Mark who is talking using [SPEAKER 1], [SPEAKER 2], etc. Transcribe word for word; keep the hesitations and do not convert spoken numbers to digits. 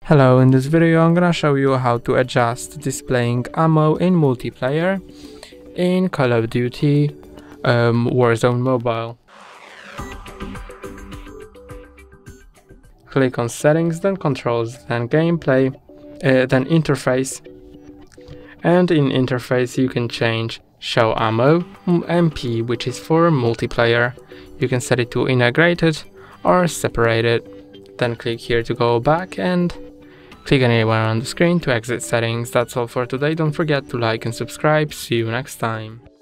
[SPEAKER 1] Hello, in this video I'm gonna show you how to adjust displaying ammo in multiplayer in Call of Duty um, Warzone Mobile. Click on Settings, then Controls, then Gameplay, uh, then Interface, and in Interface you can change Show Ammo M P, which is for multiplayer. You can set it to integrated or separated. Then click here to go back and click anywhere on the screen to exit settings. That's all for today. Don't forget to like and subscribe. See you next time.